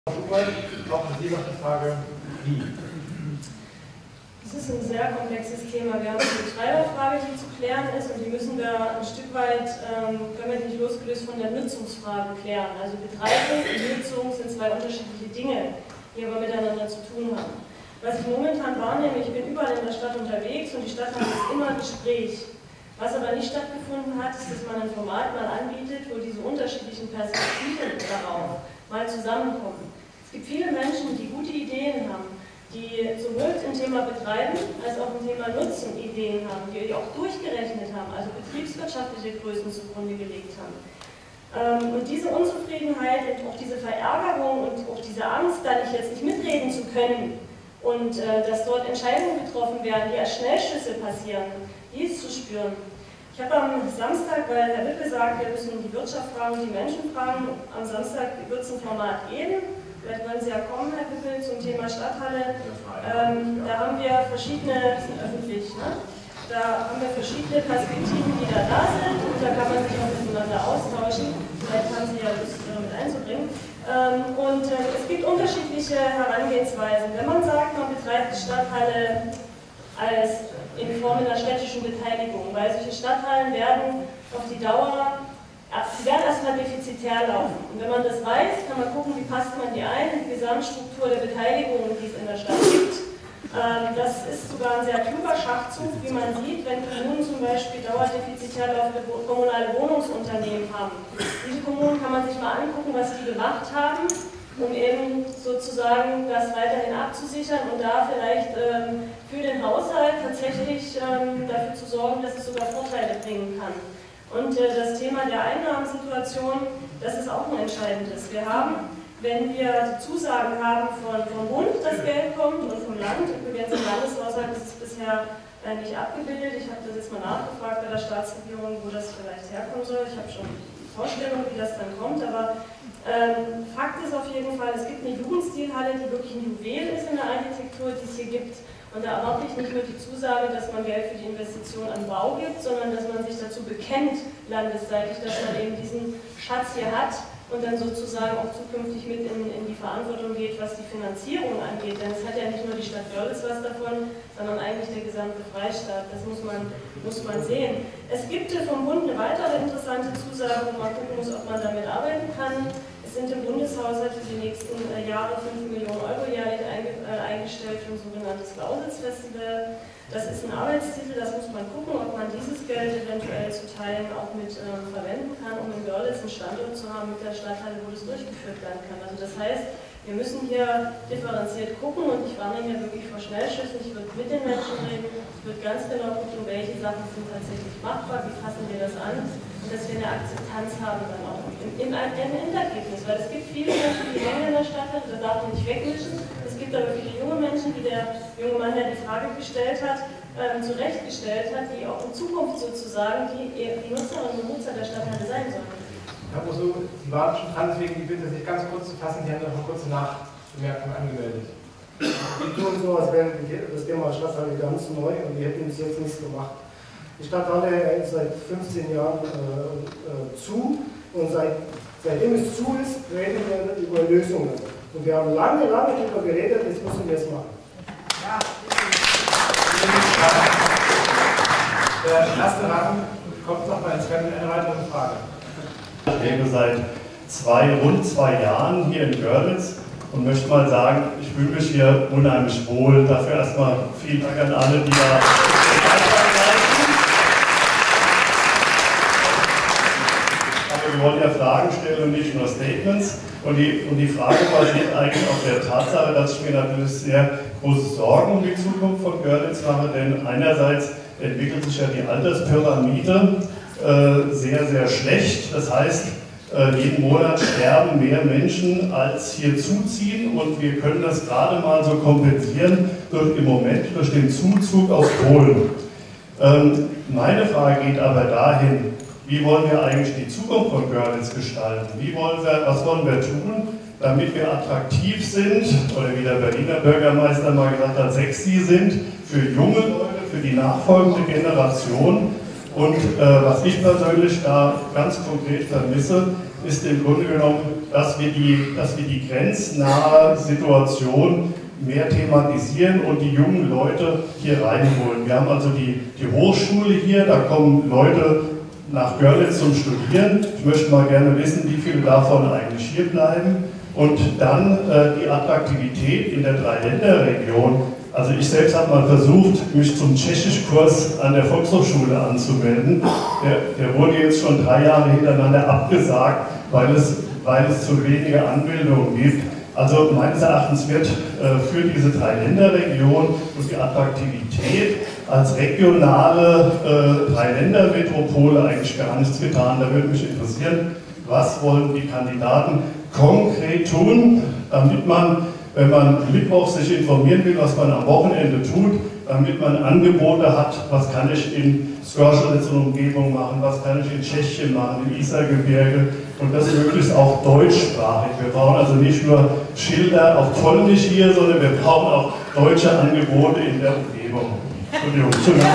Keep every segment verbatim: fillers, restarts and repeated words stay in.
Auch Sie noch die Frage, wie? Das ist ein sehr komplexes Thema. Wir haben eine Betreiberfrage, die zu klären ist, und die müssen wir ein Stück weit, ähm, können wir nicht losgelöst von der Nutzungsfrage klären. Also Betreibung und Nutzung sind zwei unterschiedliche Dinge, die aber miteinander zu tun haben. Was ich momentan wahrnehme, ich bin überall in der Stadt unterwegs und die Stadthalle ist immer ein Gespräch. Was aber nicht stattgefunden hat, ist, dass man ein Format mal anbietet, wo diese unterschiedlichen Perspektiven darauf mal zusammenkommen. Es gibt viele Menschen, die gute Ideen haben, die sowohl im Thema Betreiben als auch im Thema Nutzen Ideen haben, die auch durchgerechnet haben, also betriebswirtschaftliche Größen zugrunde gelegt haben. Und diese Unzufriedenheit und auch diese Verärgerung und auch diese Angst, da nicht jetzt nicht mitreden zu können und dass dort Entscheidungen getroffen werden, die als Schnellschüsse passieren, die ist zu spüren. Ich habe am Samstag, weil Herr Wippel sagt, wir müssen die Wirtschaft fragen, die Menschen fragen, am Samstag wird es ein Format geben. Vielleicht wollen Sie ja kommen, Herr Wippel, zum Thema Stadthalle. Ähm, da haben wir verschiedene, das sind öffentlich, ne? Da haben wir verschiedene Perspektiven, die da da sind, und da kann man sich auch miteinander austauschen. Vielleicht haben Sie ja Lust, damit einzubringen. Ähm, und äh, es gibt unterschiedliche Herangehensweisen. Wenn man sagt, man betreibt die Stadthalle als in Form einer städtischen Beteiligung, weil solche Stadthallen werden auf die Dauer Sie werden erstmal defizitär laufen. Und wenn man das weiß, kann man gucken, wie passt man die ein in die Gesamtstruktur der Beteiligung, die es in der Stadt gibt. Ähm, das ist sogar ein sehr kluger Schachzug, wie man sieht, wenn Kommunen zum Beispiel dauerdefizitär laufende kommunale Wohnungsunternehmen haben. Diese Kommunen kann man sich mal angucken, was die gemacht haben, um eben sozusagen das weiterhin abzusichern und da vielleicht ähm, für den Haushalt tatsächlich ähm, dafür zu sorgen, dass es sogar Vorteile bringen kann. Und äh, das Thema der Einnahmensituation, das ist auch ein entscheidendes. Wir haben, wenn wir Zusagen haben von, vom Bund, das Geld kommt, und vom Land, übrigens im Landeshaushalt ist es bisher äh, nicht abgebildet. Ich habe das jetzt mal nachgefragt bei der Staatsregierung, wo das vielleicht herkommen soll. Ich habe schon Vorstellungen, wie das dann kommt, aber ähm, Fakt ist auf jeden Fall, es gibt eine Jugendstilhalle, die wirklich ein Juwel ist in der Architektur, die es hier gibt. Und da erwarte ich nicht nur die Zusage, dass man Geld für die Investition an Bau gibt, sondern dass man sich dazu bekennt, landesseitig, dass man eben diesen Schatz hier hat und dann sozusagen auch zukünftig mit in, in die Verantwortung geht, was die Finanzierung angeht. Denn es hat ja nicht nur die Stadt Görlitz was davon, sondern eigentlich der gesamte Freistaat. Das muss man, muss man sehen. Es gibt vom Bund eine weitere interessante Zusage, wo man gucken muss, ob man damit arbeiten kann. Es sind im Bundeshaushalt für die nächsten äh, Jahre fünf Millionen Euro jährlich einge, äh, eingestellt für ein sogenanntes Lausitz-Festival. Das ist ein Arbeitstitel, das muss man gucken, ob man dieses Geld eventuell zu Teilen auch mit ähm, verwenden kann, um in Görlitz einen Standort zu haben mit der Stadthalle, wo das durchgeführt werden kann. Also das heißt, wir müssen hier differenziert gucken, und ich warne hier wirklich vor Schnellschüssen. Ich würde mit den Menschen reden, ich würde ganz genau gucken, welche Sachen sind tatsächlich machbar, wie fassen wir das an, und dass wir eine Akzeptanz haben dann auch im, im, im Endergebnis. Weil es gibt viele Menschen, die hängen in der Stadt, da darf man nicht wegmischen. Es gibt aber viele junge Menschen, wie der junge Mann, der die Frage gestellt hat, ähm, zurechtgestellt hat, die auch in Zukunft sozusagen die, die Nutzerinnen und Nutzer der Stadthalle sein sollen. Herr Rousseau, Sie waren schon dran, deswegen die Bitte, sich ganz kurz zu fassen. Sie haben noch eine kurze Nachbemerkung angemeldet. Wir tun so, als wäre das Thema Stadthalle ganz neu und wir hätten bis jetzt nichts gemacht. Die Stadthalle ist seit fünfzehn Jahren äh, äh, zu, und seit, seitdem es zu ist, reden wir über Lösungen. Und wir haben lange, lange darüber geredet, jetzt müssen wir es machen. Ja. Der erste Rang kommt noch mal ins Rennen, eine weitere Frage. Ich lebe seit zwei, rund zwei Jahren hier in Görlitz und möchte mal sagen, ich fühle mich hier unheimlich wohl. Dafür erstmal vielen Dank an alle, die da Aber wir wollen ja Fragen stellen und nicht nur Statements. Und die, und die Frage basiert eigentlich auf der Tatsache, dass ich mir natürlich sehr große Sorgen um die Zukunft von Görlitz mache, denn einerseits entwickelt sich ja die Alterspyramide äh, sehr, sehr schlecht. Das heißt, äh, jeden Monat sterben mehr Menschen, als hier zuziehen, und wir können das gerade mal so kompensieren durch, im Moment durch den Zuzug aus Polen. Ähm, meine Frage geht aber dahin, wie wollen wir eigentlich die Zukunft von Görlitz gestalten? Wie wollen wir, was wollen wir tun, damit wir attraktiv sind, oder wie der Berliner Bürgermeister mal gesagt hat, sexy sind, für junge Leute, für die nachfolgende Generation. Und äh, was ich persönlich da ganz konkret vermisse, ist im Grunde genommen dass wir die, dass wir die grenznahe Situation mehr thematisieren und die jungen Leute hier reinholen. Wir haben also die, die Hochschule hier, da kommen Leute nach Görlitz zum Studieren. Ich möchte mal gerne wissen, wie viele davon eigentlich hier bleiben. Und dann äh, die Attraktivität in der Dreiländerregion. Also ich selbst habe mal versucht, mich zum Tschechischkurs an der Volkshochschule anzumelden. Der, der wurde jetzt schon drei Jahre hintereinander abgesagt, weil es, weil es zu wenige Anmeldungen gibt. Also meines Erachtens wird äh, für diese Dreiländerregion und die Attraktivität als regionale äh, Dreiländermetropole eigentlich gar nichts getan. Da würde mich interessieren, was wollen die Kandidaten konkret tun, damit man, wenn man Mittwoch sich informieren will, was man am Wochenende tut, damit man Angebote hat, was kann ich in Skörschelitz und Umgebung machen, was kann ich in Tschechien machen, im Isargebirge und das möglichst auch deutschsprachig. Wir brauchen also nicht nur Schilder auf Polnisch hier, sondern wir brauchen auch deutsche Angebote in der Umgebung. Entschuldigung.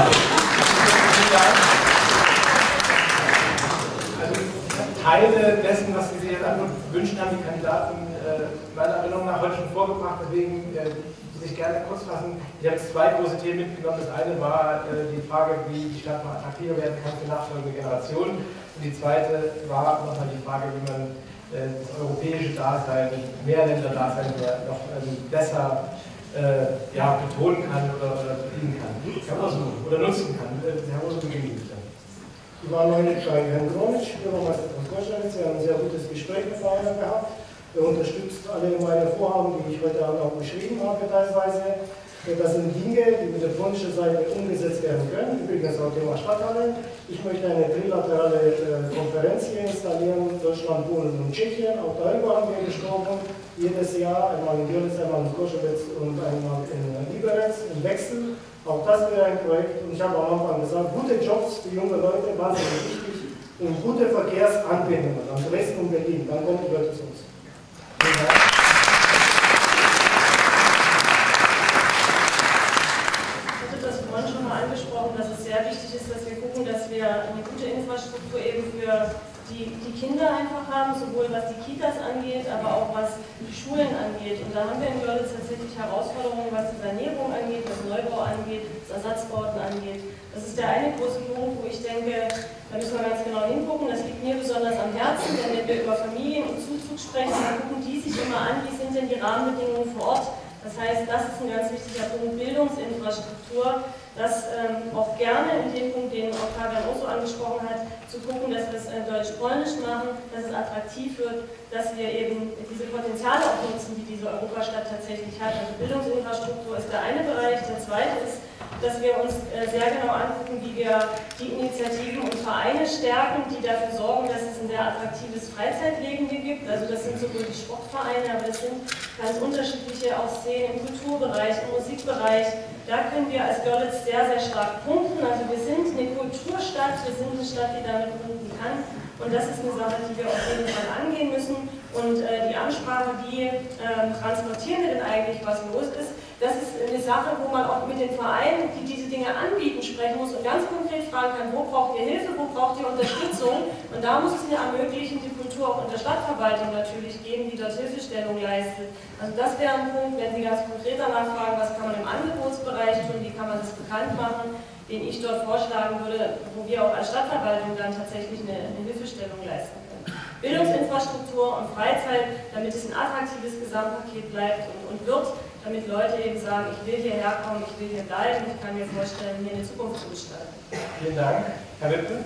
Also Teile dessen, was Sie sich jetzt einfach wünschen, haben die Kandidaten äh, meiner Erinnerung nach heute schon vorgebracht, deswegen äh, muss ich gerne kurz fassen. Ich habe jetzt zwei große Themen mitgenommen. Das eine war äh, die Frage, wie die Stadt noch attraktiver werden kann für nachfolgende Generationen. Und die zweite war nochmal die Frage, wie man äh, das europäische Dasein, Mehrländer-Dasein noch ähm, besser äh, ja, betonen kann oder, oder bedienen kann. Herr Rosen, oder nutzen kann. Äh, Herr Rosen, beginnen bitte. Ich war neulich bei Herrn Gromitsch, Bürgermeister von Skörschelitz. Wir haben ein sehr gutes Gespräch miteinander gehabt. Er unterstützt alle meine Vorhaben, die ich heute Abend auch beschrieben habe teilweise. Das sind Dinge, die mit der polnischen Seite umgesetzt werden können. Übrigens auch Thema Stadthalle. Ich möchte eine trilaterale äh, Konferenz hier installieren, Deutschland, Polen und Tschechien. Auch darüber haben wir gesprochen. Jedes Jahr, einmal in Görlitz, einmal in Skörschelitz und einmal in Liberec, im Wechsel. Auch das wäre ein Projekt. Und ich habe am Anfang gesagt, gute Jobs für junge Leute, wahnsinnig wichtig. Und gute Verkehrsanbindungen an Dresden und Berlin. Dann kommt die Leute zu uns. Also das vorhin schon mal angesprochen, dass es sehr wichtig ist, dass wir gucken, dass wir eine gute Infrastruktur eben für die, die Kinder einfach haben, sowohl was die Kitas angeht, aber auch was die Schulen angeht. Und da haben wir in Görlitz tatsächlich Herausforderungen, was die Sanierung angeht, was Neubau angeht, was Ersatzbauten angeht. Das ist der eine große Punkt, wo ich denke, da müssen wir ganz genau hingucken. Das liegt mir besonders am Herzen, denn wenn wir über Familien und Zuzug sprechen, dann gucken die sich immer an, wie sind denn die Rahmenbedingungen vor Ort. Das heißt, das ist ein ganz wichtiger Punkt, Bildungsinfrastruktur, das ähm, auch gerne in dem Punkt, den auch Fabian auch so angesprochen hat, zu gucken, dass wir es äh, deutsch-polnisch machen, dass es attraktiv wird, dass wir eben diese Potenziale auch nutzen, die diese Europastadt tatsächlich hat. Also Bildungsinfrastruktur ist der eine Bereich, der zweite ist, dass wir uns äh, sehr genau angucken, wie wir die Initiativen und Vereine stärken, die dafür sorgen, dass es ein sehr attraktives Freizeitleben hier gibt. Also das sind sowohl die Sportvereine, aber das sind ganz unterschiedliche auch Szenen im Kulturbereich, im Musikbereich. Da können wir als Görlitz sehr, sehr stark punkten. Also wir sind eine Kulturstadt, wir sind eine Stadt, die damit punkten kann. Und das ist eine Sache, die wir auf jeden Fall angehen müssen. Und äh, die Ansprache, wie äh, transportieren wir denn eigentlich, was los ist, das ist eine Sache, wo man auch mit den Vereinen, die diese Dinge anbieten, sprechen muss und ganz konkret fragen kann, wo braucht ihr Hilfe, wo braucht ihr Unterstützung? Und da muss es eine ermöglichende Kultur auch in der Stadtverwaltung natürlich geben, die dort Hilfestellung leistet. Also das wäre ein Punkt, wenn Sie ganz konkret danach fragen, was kann man im Angebotsbereich tun, wie kann man das bekannt machen, den ich dort vorschlagen würde, wo wir auch als Stadtverwaltung dann tatsächlich eine, eine Hilfestellung leisten können. Bildungsinfrastruktur und Freizeit, damit es ein attraktives Gesamtpaket bleibt und, und wird, damit Leute eben sagen, ich will hierher kommen, ich will hier bleiben, ich kann mir vorstellen, hier eine Zukunft zu gestalten. Vielen Dank. Herr Wittmann?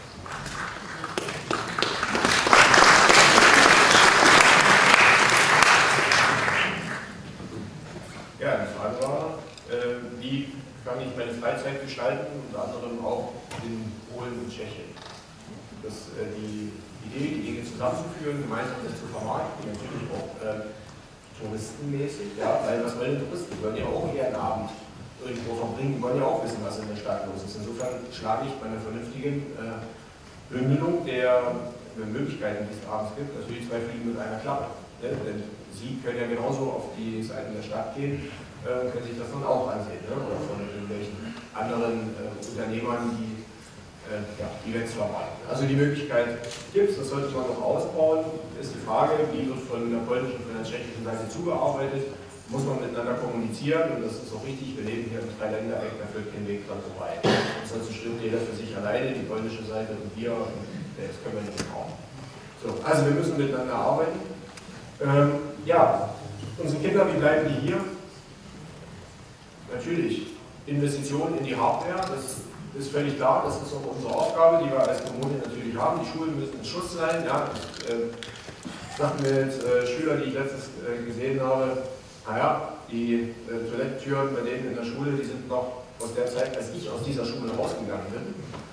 Ja, die Frage war, äh, wie kann ich meine Freizeit gestalten, unter anderem auch in Polen und Tschechien. Das, äh, die Idee, die Dinge zusammenzuführen, gemeinsam das zu vermarkten, natürlich auch äh, touristenmäßig, ja, weil was wollen die Touristen? Die wollen ja auch ihren Abend irgendwo verbringen, die wollen ja auch wissen, was in der Stadt los ist. Insofern schlage ich bei einer vernünftigen äh, Bündelung der äh, Möglichkeiten, die es abends gibt, natürlich zwei Fliegen mit einer Klappe. Ne? Denn Sie können ja genauso auf die Seiten der Stadt gehen, äh, können sich das dann auch ansehen, ne? Oder von irgendwelchen anderen äh, Unternehmern, die äh, ja, Events zu erwarten. Also die Möglichkeit gibt es, das sollte man noch ausbauen. Ist die Frage, wie wird von der polnischen und von der tschechischen Seite zugearbeitet, muss man miteinander kommunizieren, und das ist auch richtig, wir leben hier im Dreiländereck, da führt kein Weg dran vorbei. Sonst stimmt jeder für sich alleine, die polnische Seite und wir, und das können wir nicht brauchen. So, also wir müssen miteinander arbeiten. Ähm, ja, unsere Kinder, wie bleiben die hier? Natürlich, Investitionen in die Hardware, das ist völlig klar, das ist auch unsere Aufgabe, die wir als Kommune natürlich haben. Die Schulen müssen in Schuss sein. Ja, ich äh, sage mit äh, Schülern, die ich letztens äh, gesehen habe, naja, die äh, Toilettentüren bei denen in der Schule, die sind noch aus der Zeit, als ich aus dieser Schule rausgegangen bin.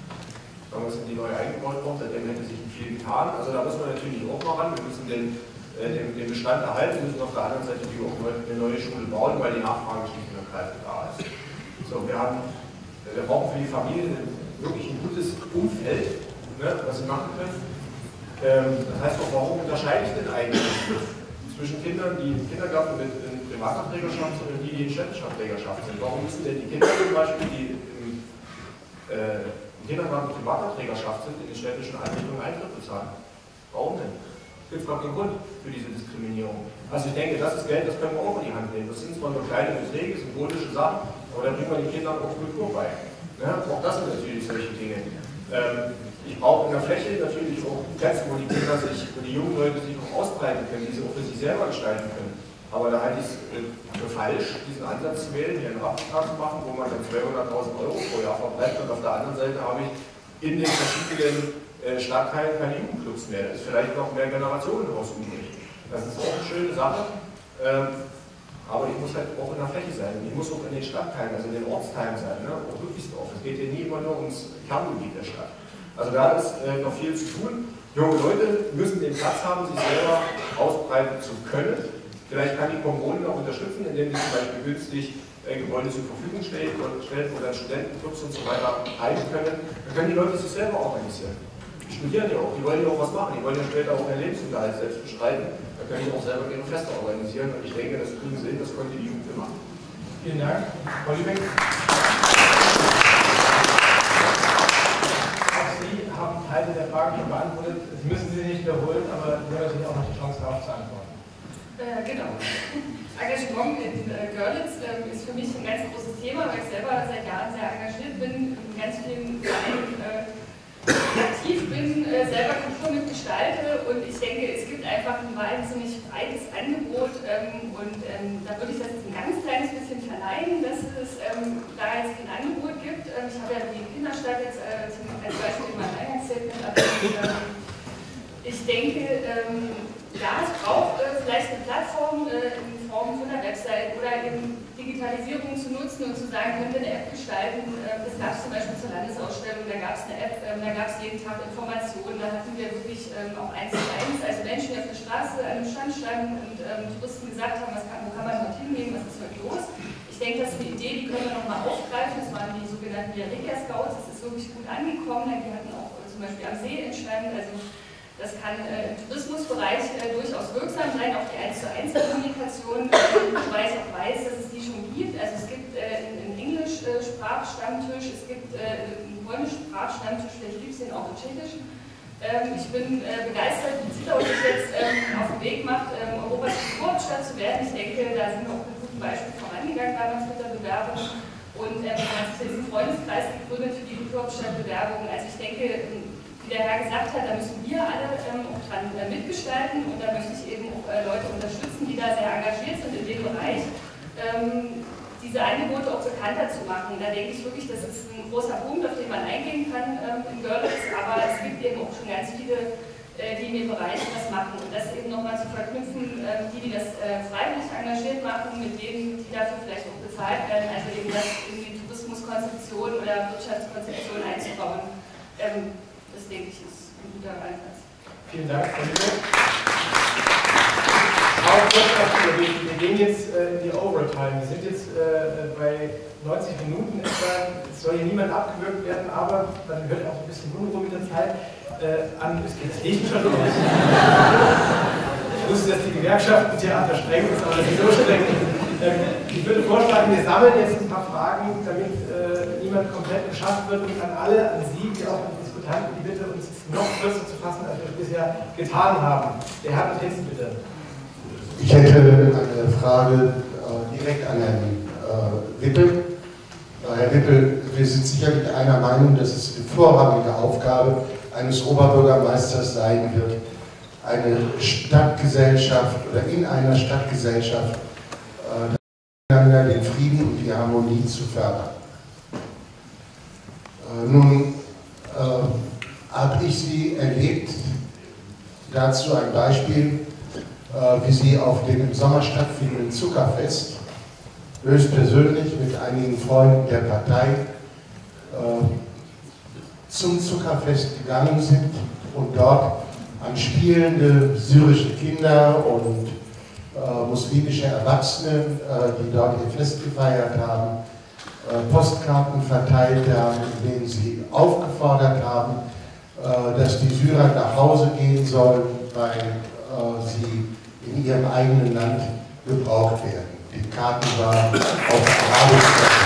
Damals sind die neu eingebaut worden, seitdem hätte sich viel getan. Also da muss man natürlich auch noch ran. Wir müssen den, äh, den, den Bestand erhalten, wir müssen auf der anderen Seite natürlich auch eine neue Schule bauen, weil die Nachfrage schlicht und ergreifend da ist. So, wir, haben, wir brauchen für die Familien wirklich ein gutes Umfeld, ne, was sie machen können. Ähm, das heißt auch, warum unterscheide ich denn eigentlich zwischen Kindern, die im Kindergarten mit in privater Trägerschaft sind und die, die in städtischer Trägerschaft sind? Warum müssen denn die Kinder zum Beispiel, die im, äh, im Kindergarten privater Trägerschaft sind, in den städtischen Einrichtungen Eintritt bezahlen? Warum denn? Es gibt gar keinen Grund für diese Diskriminierung. Also ich denke, das ist Geld, das können wir auch in die Hand nehmen. Das sind zwar nur kleine Beträge, symbolische Sachen, aber da bringen wir den Kindern auch Kultur bei. Ja, auch das sind natürlich solche Dinge. Ähm, ich brauche in der Fläche natürlich auch Plätze, wo die Kinder sich, wo die jungen Leute sich auch ausbreiten können, die sie auch für sich selber gestalten können. Aber da halte ich es für falsch, diesen Ansatz zu wählen, hier einen Rahmenvertrag zu machen, wo man dann zweihunderttausend Euro pro Jahr verbleibt, und auf der anderen Seite habe ich in den verschiedenen äh, Stadtteilen keine Jugendclubs mehr. Da ist vielleicht noch mehr Generationenhaus übrig. Das ist auch eine schöne Sache. Ähm, Aber ich muss halt auch in der Fläche sein. Ich muss auch in den Stadtteilen, also in den Ortsteilen sein, ne? Auch wirklich drauf. Es geht hier nie immer nur ums Kerngebiet der Stadt. Also da ist äh, noch viel zu tun. Junge Leute müssen den Platz haben, sich selber ausbreiten zu können. Vielleicht kann die Kommune auch unterstützen, indem sie zum Beispiel günstig äh, Gebäude zur Verfügung stellt, stellt wo dann Studentenclubs und so weiter halten können. Dann können die Leute sich selber organisieren. Die studieren ja auch, die wollen ja auch was machen, die wollen ja später auch ihren Lebensunterhalt selbst bestreiten. Da können die auch selber ihre Feste organisieren, und ich denke, das kriegen sie hin, das konnte die Jugend machen. Vielen Dank. Frau Lübeck. Auch Sie haben Teile der Fragen schon beantwortet. Das müssen Sie nicht wiederholen, aber Sie haben natürlich auch noch die Chance, darauf zu antworten. Äh, genau. Engagement in äh, Görlitz äh, ist für mich ein ganz großes Thema, weil ich selber seit Jahren sehr engagiert bin, in ganz vielen Vereinen äh, aktiv bin, äh, selber Kultur mitgestalte, und ich denke, es gibt einfach ein wahnsinnig breites Angebot, ähm, und ähm, da würde ich das jetzt ein ganz kleines bisschen verleihen, dass es ähm, da jetzt ein Angebot gibt. Ähm, ich habe ja die Kinderstadt jetzt äh, zum, als Beispiel in meinem Eingangsstatement erwähnt. Ähm, ich denke, ähm, ja, es braucht äh, vielleicht eine Plattform äh, in Form von einer Website oder eben Digitalisierung zu nutzen und zu sagen, können wir eine App gestalten. Äh, das gab es zum Beispiel zur Landesausstellung, da gab es eine App, äh, da gab es jeden Tag Informationen, da hatten wir wirklich ähm, auch eins zu eins, also Menschen, die auf der Straße an einem Stand standen und ähm, Touristen gesagt haben, was kann, wo kann man dort hingehen, was ist heute los. Ich denke, das ist eine Idee, die können wir nochmal aufgreifen. Das waren die sogenannten Viaregia-Scouts, das ist wirklich gut angekommen, die hatten auch äh, zum Beispiel am See entstanden. Also das kann äh, im Tourismusbereich äh, durchaus wirksam sein, auch die eins zu eins Kommunikation, äh, wobei ich auch weiß, dass es die schon gibt. Also es gibt äh, einen Englisch-Sprachstammtisch, es gibt äh, einen Polnisch-Sprachstammtisch, vielleicht gibt es den auch in Tschechisch. Ähm, ich bin äh, begeistert, wie Zittau sich jetzt ähm, auf den Weg macht, ähm, Europas Kulturhauptstadt zu werden. Ich denke, da sind wir auch mit gutem Beispiel vorangegangen damals mit der Bewerbung. Und ähm, man hat sich jetzt einen Freundeskreis gegründet für die Kulturhauptstadt-Bewerbung. Also ich denke, wie der Herr gesagt hat, da müssen wir alle ähm, auch dran äh, mitgestalten, und da möchte ich eben auch äh, Leute unterstützen, die da sehr engagiert sind in dem Bereich, ähm, diese Angebote auch bekannter zu machen. Da denke ich wirklich, das ist ein großer Punkt, auf den man eingehen kann ähm, in Görlitz, aber es gibt eben auch schon ganz viele, äh, die in dem Bereich was machen, und das eben nochmal zu verknüpfen, äh, die, die das äh, freiwillig engagiert machen, mit denen, die dafür vielleicht auch bezahlt werden, also eben das in die Tourismuskonzeption oder Wirtschaftskonzeption einzubauen. Ähm, Das denke ich ist ein guter Ansatz. Vielen Dank, Frau Lübeck. Auch kurz, wir gehen jetzt äh, in die Overtime. Wir sind jetzt äh, bei neunzig Minuten etwa. Es soll hier niemand abgewürgt werden, aber man hört auch ein bisschen Unruhe mit der Zeit äh, an. Es geht echt schon los. Ich wusste, dass die Gewerkschaften Theater streng ist, aber das ist so streng. Ich würde vorschlagen, wir sammeln jetzt ein paar Fragen, damit äh, niemand komplett geschafft wird, und an alle, an Sie, wie auch an die Diskutanten, die Bitte, uns noch kürzer zu fassen, als wir es bisher getan haben. Der Herr mit hinten, bitte. Ich hätte eine Frage äh, direkt an Herrn äh, Wippel. Herr Wippel, wir sind sicherlich einer Meinung, dass es die vorrangige Aufgabe eines Oberbürgermeisters sein wird, eine Stadtgesellschaft oder in einer Stadtgesellschaft äh, den Frieden und die Harmonie zu fördern. Äh, nun äh, habe ich Sie erlebt, dazu ein Beispiel, äh, wie Sie auf dem im Sommer stattfindenden Zuckerfest höchstpersönlich mit einigen Freunden der Partei äh, zum Zuckerfest gegangen sind und dort an spielende syrische Kinder und äh, muslimische Erwachsene, äh, die dort ihr Fest gefeiert haben, äh, Postkarten verteilt haben, in denen sie aufgefordert haben, äh, dass die Syrer nach Hause gehen sollen, weil äh, sie in ihrem eigenen Land gebraucht werden. Die Karten waren auf Arabisch.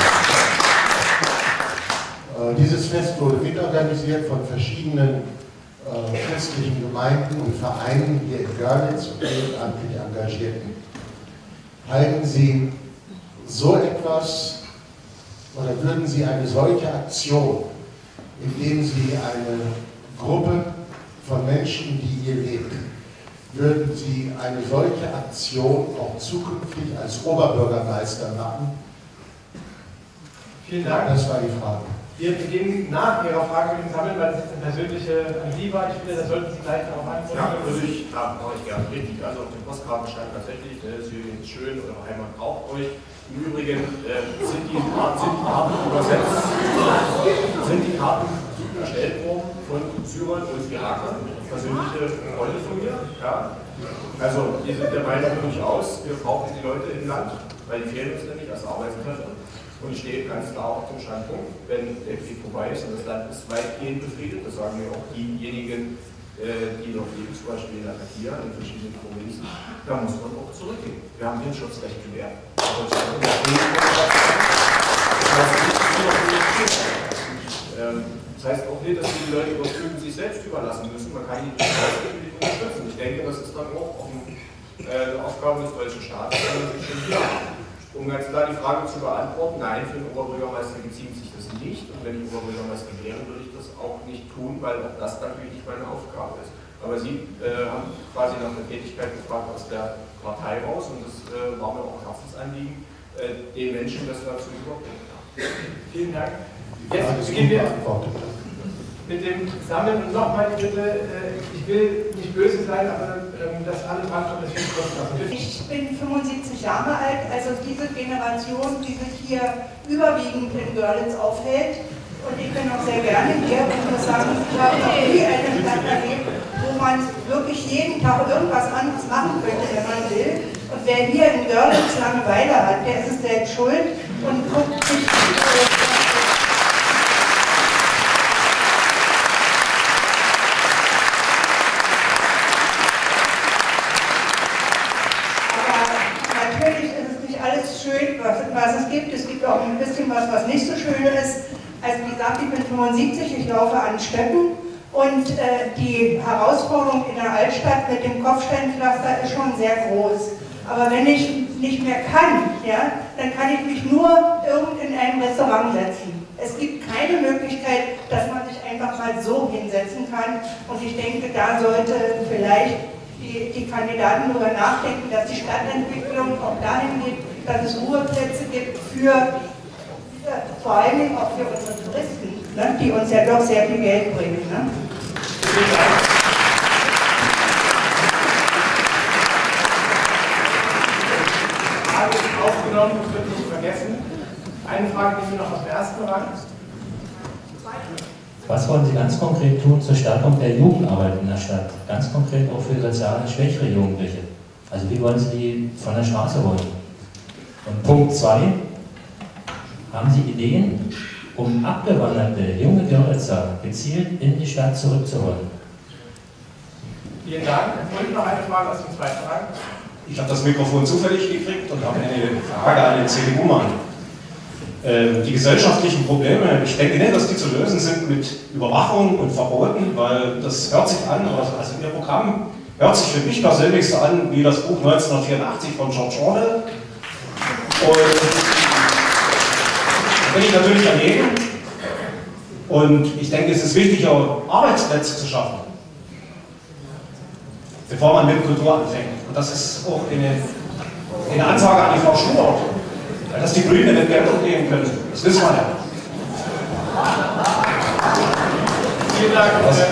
Äh, dieses Fest wurde mitorganisiert von verschiedenen äh, christlichen Gemeinden und Vereinen hier in Görlitz und ehrenamtlich Engagierten. Halten Sie so etwas oder würden Sie eine solche Aktion, indem Sie eine Gruppe von Menschen, die hier lebt, würden Sie eine solche Aktion auch zukünftig als Oberbürgermeister machen? Vielen Dank. Das war die Frage. Wir beginnen nach Ihrer Frage mit dem Sammeln, weil es jetzt eine persönliche an Sie war. Ich finde, da sollten Sie gleich darauf antworten. Ja, würde ich, da mache ich gerne richtig. Also auf den Postkarten stand tatsächlich, ne, Syrien ist schön, eure Heimat braucht euch. Im Übrigen äh, sind, die Karten, sind die Karten übersetzt, sind die Karten erstellt worden von Syrern und Irakern, persönliche Freunde von mir. Ja. Also die sind der Meinung durchaus, wir brauchen die Leute im Land, weil die fehlen uns nämlich als Arbeitskräfte. Und ich stehe ganz klar auf dem Standpunkt, wenn der Krieg vorbei ist und das Land ist weitgehend befriedet, das sagen mir auch diejenigen, äh, die noch leben, zum Beispiel in Latakia, in verschiedenen Provinzen, da muss man auch zurückgehen. Wir haben hier ein Schutzrecht gewährt. Das heißt auch nicht, dass die Leute überprüfen sich selbst überlassen müssen, man kann die natürlich unterstützen. Ich denke, das ist dann auch eine Aufgabe des deutschen Staates, um ganz klar die Frage zu beantworten, nein, für den Oberbürgermeister bezieht sich das nicht. Und wenn ich Oberbürgermeister wäre, würde ich das auch nicht tun, weil auch das natürlich nicht meine Aufgabe ist. Aber Sie äh, haben quasi nach der Tätigkeit gefragt aus der Partei raus und das äh, war mir auch ein Herzensanliegen, äh, den Menschen das dazu überbringen. Vielen Dank. Jetzt beginnen wir mit dem Sammeln und nochmal die Bitte, äh, ich will nicht böse sein, aber ähm, dass alle drankommen, das finde ich kurz. Ich bin fünfundsiebzig Jahre alt, also diese Generation, die sich hier überwiegend in Görlitz aufhält. Und ich bin auch sehr gerne hier und muss sagen, ich habe noch nie eine Stadt erlebt, wo man wirklich jeden Tag irgendwas anderes machen könnte, wenn man will. Und wer hier in Görlitz Langeweile hat, der ist es selbst schuld und guckt sich äh, was es gibt. Es gibt auch ein bisschen was, was nicht so schön ist. Also wie gesagt, ich bin fünfundsiebzig, ich laufe an Stöcken und äh, die Herausforderung in der Altstadt mit dem Kopfsteinpflaster ist schon sehr groß. Aber wenn ich nicht mehr kann, ja, dann kann ich mich nur irgend in ein Restaurant setzen. Es gibt keine Möglichkeit, dass man sich einfach mal so hinsetzen kann. Und ich denke, da sollte vielleicht die, die Kandidaten darüber nachdenken, dass die Stadtentwicklung auch dahin geht, dass es Ruheplätze gibt für, für vor allen Dingen auch für unsere Touristen, ne, die uns ja doch sehr viel Geld bringen. Ne? Frage ist aufgenommen, das wird nicht vergessen. Eine Frage nehmen wir noch aus dem ersten Rang. Was wollen Sie ganz konkret tun zur Stärkung der Jugendarbeit in der Stadt? Ganz konkret auch für sozial schwächere Jugendliche. Also wie wollen Sie die von der Straße holen? Und Punkt zwei, haben Sie Ideen, um abgewanderte junge Görlitzer gezielt in die Stadt zurückzuholen? Vielen Dank. Und noch eine Frage aus dem zweiten Rang. Ich habe das Mikrofon zufällig gekriegt und habe eine Frage an den C D U-Mann. Ähm, die gesellschaftlichen Probleme, ich denke nicht, dass die zu lösen sind mit Überwachung und Verboten, weil das hört sich an, also Ihr Programm hört sich für mich persönlich so an wie das Buch neunzehnhundertvierundachtzig von George Orwell. Und da bin ich natürlich dagegen. Und ich denke, es ist wichtig, auch Arbeitsplätze zu schaffen, bevor man mit Kultur anfängt. Und das ist auch eine, eine Ansage an die Frau Schubert, dass die Grünen nicht Geld umgehen können. Das wissen wir ja. Vielen Dank.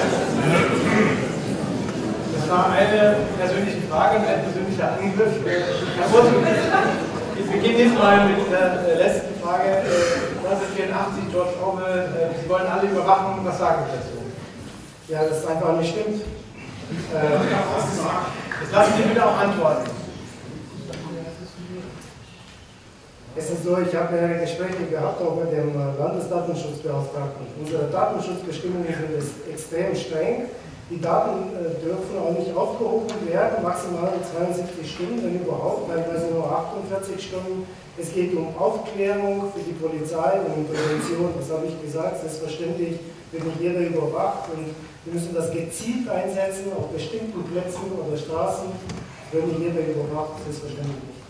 Das war eine persönliche Frage und ein persönlicher Angriff. Herr Wurzel, ich beginne jetzt mal mit der letzten Frage. neunzehnhundertvierundachtzig, George Orwell, Sie wollen alle überwachen. Was sagen Sie dazu? Ja, das einfach nicht stimmt. Äh, Jetzt lassen Sie bitte auch antworten. Es ist so, ich habe mehrere Gespräche gehabt, auch mit dem Landesdatenschutzbeauftragten. Unsere Datenschutzbestimmungen sind extrem streng. Die Daten äh, dürfen auch nicht aufgehoben werden, maximal zweiundsiebzig Stunden, wenn überhaupt, teilweise nur achtundvierzig Stunden. Es geht um Aufklärung für die Polizei und um Prävention, das habe ich gesagt, selbstverständlich wird nicht jeder überwacht und wir müssen das gezielt einsetzen auf bestimmten Plätzen oder Straßen, wird nicht jeder überwacht, selbstverständlich nicht.